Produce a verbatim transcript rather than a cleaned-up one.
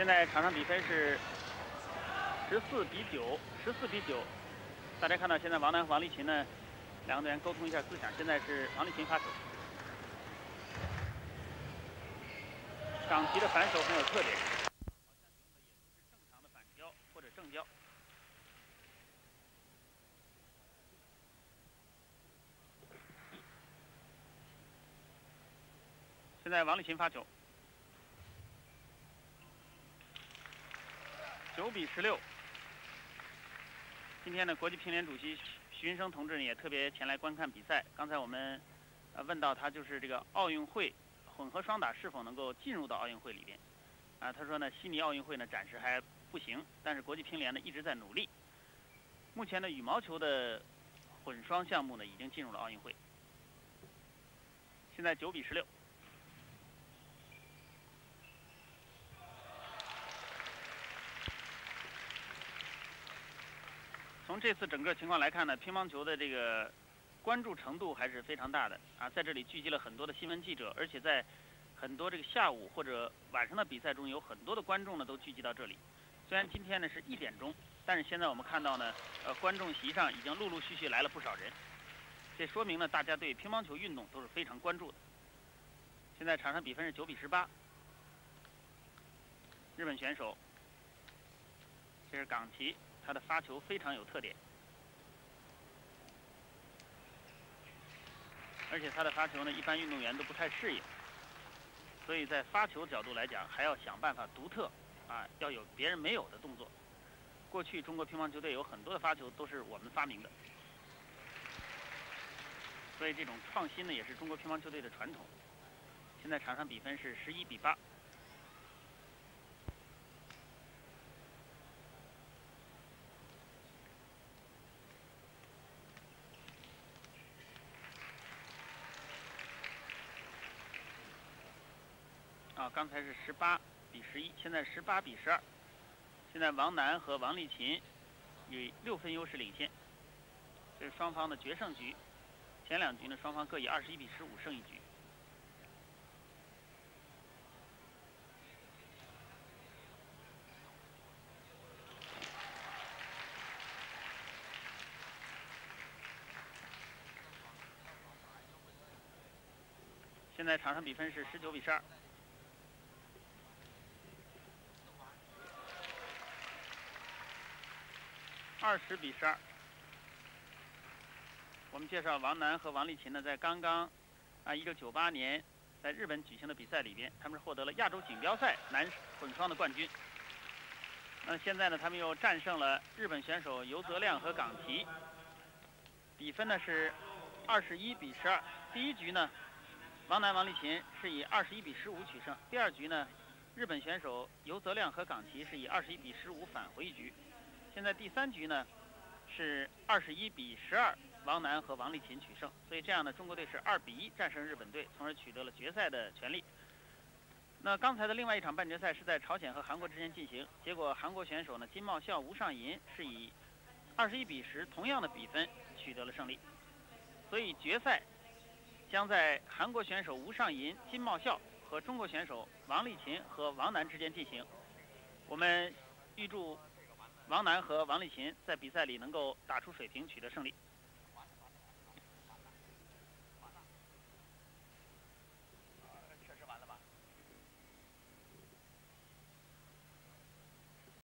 现在场上比分是十四比九，十四比九。大家看到现在王楠和王励勤呢，两个队员沟通一下思想。现在是王励勤发球，港旗的反手很有特点，好像用的也不是正常的反交或者正交。现在王励勤发球。 九比十六。今天呢，国际乒联主席徐云生同志也特别前来观看比赛。刚才我们呃问到他，就是这个奥运会混合双打是否能够进入到奥运会里边？啊，他说呢，悉尼奥运会呢暂时还不行，但是国际乒联呢一直在努力。目前呢，羽毛球的混双项目呢已经进入了奥运会。现在九比十六。 从这次整个情况来看呢，乒乓球的这个关注程度还是非常大的啊，在这里聚集了很多的新闻记者，而且在很多这个下午或者晚上的比赛中，有很多的观众呢都聚集到这里。虽然今天呢是一点钟，但是现在我们看到呢，呃，观众席上已经陆陆续续来了不少人，这说明呢大家对乒乓球运动都是非常关注的。现在场上比分是九比十八，日本选手，这是港旗。 他的发球非常有特点，而且他的发球呢，一般运动员都不太适应，所以在发球角度来讲，还要想办法独特，啊，要有别人没有的动作。过去中国乒乓球队有很多的发球都是我们发明的，所以这种创新呢，也是中国乒乓球队的传统。现在场上比分是十一比八。 啊，刚才是十八比十一，现在十八比十二。现在王楠和王励勤以六分优势领先。这是双方的决胜局，前两局呢双方各以二十一比十五胜一局。现在场上比分是十九比十二。 二十比十二。我们介绍王楠和王励勤呢，在刚刚啊一九九八年在日本举行的比赛里边，他们是获得了亚洲锦标赛男混双的冠军。那现在呢，他们又战胜了日本选手游泽亮和港旗，比分呢是二十一比十二。第一局呢，王楠、王励勤是以二十一比十五取胜。第二局呢，日本选手游泽亮和港旗是以二十一比十五返回一局。 现在第三局呢，是二十一比十二，王楠和王励勤取胜，所以这样呢，中国队是二比一战胜日本队，从而取得了决赛的权利。那刚才的另外一场半决赛是在朝鲜和韩国之间进行，结果韩国选手呢金茂孝、吴尚银是以二十一比十同样的比分取得了胜利，所以决赛将在韩国选手吴尚银、金茂孝和中国选手王励勤和王楠之间进行。我们预祝 王楠和王励勤在比赛里能够打出水平，取得胜利。